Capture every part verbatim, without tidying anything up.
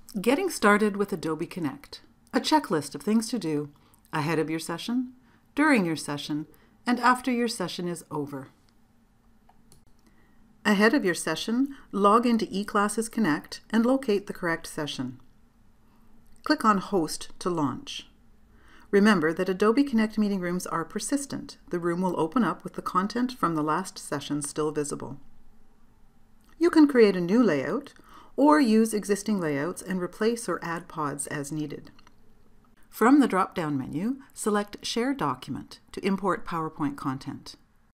Getting started with Adobe Connect, a checklist of things to do ahead of your session, during your session, and after your session is over. Ahead of your session, log into eClasses Connect and locate the correct session. Click on Host to launch. Remember that Adobe Connect meeting rooms are persistent. The room will open up with the content from the last session still visible. You can create a new layout or use existing layouts and replace or add pods as needed. From the drop-down menu, select Share Document to import PowerPoint content.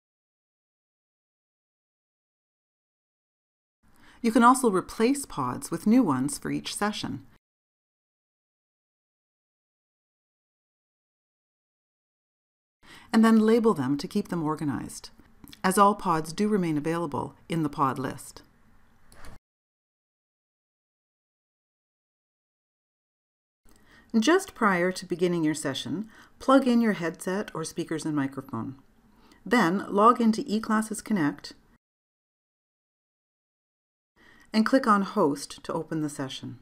You can also replace pods with new ones for each session. And then label them to keep them organized, as all pods do remain available in the pod list. Just prior to beginning your session, plug in your headset or speakers and microphone. Then log into eClasses Connect and click on Host to open the session.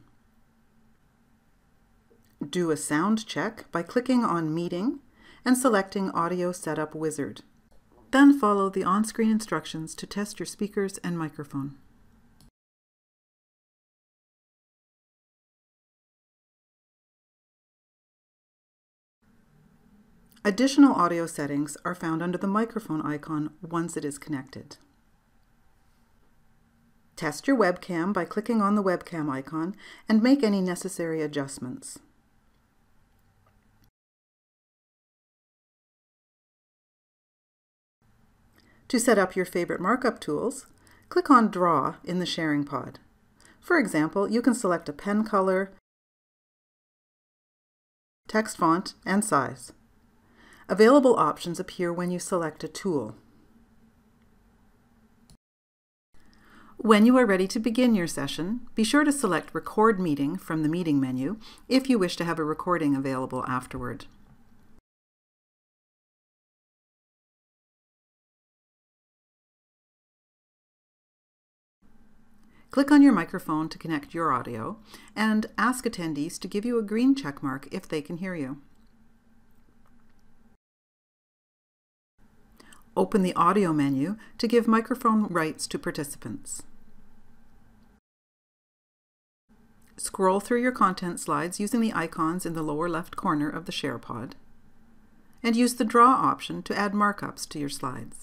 Do a sound check by clicking on Meeting and selecting Audio Setup Wizard. Then follow the on-screen instructions to test your speakers and microphone. Additional audio settings are found under the microphone icon once it is connected. Test your webcam by clicking on the webcam icon and make any necessary adjustments. To set up your favorite markup tools, click on Draw in the sharing pod. For example, you can select a pen color, text font, and size. Available options appear when you select a tool. When you are ready to begin your session, be sure to select Record Meeting from the Meeting menu if you wish to have a recording available afterward. Click on your microphone to connect your audio and ask attendees to give you a green check mark if they can hear you. Open the Audio menu to give microphone rights to participants. Scroll through your content slides using the icons in the lower left corner of the Share pod, and use the Draw option to add markups to your slides.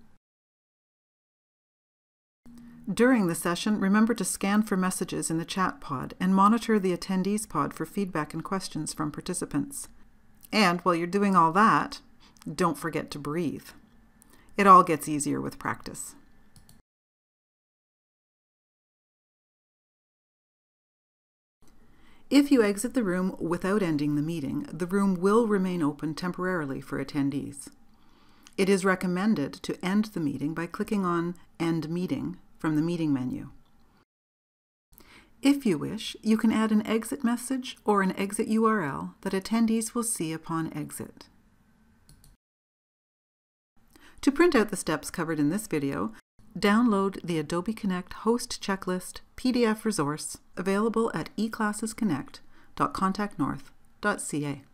During the session, remember to scan for messages in the chat pod and monitor the attendees pod for feedback and questions from participants. And while you're doing all that, don't forget to breathe. It all gets easier with practice. If you exit the room without ending the meeting, the room will remain open temporarily for attendees. It is recommended to end the meeting by clicking on End Meeting from the Meeting menu. If you wish, you can add an exit message or an exit U R L that attendees will see upon exit. To print out the steps covered in this video, download the Adobe Connect Host Checklist P D F resource available at e classes connect dot contact north dot c a.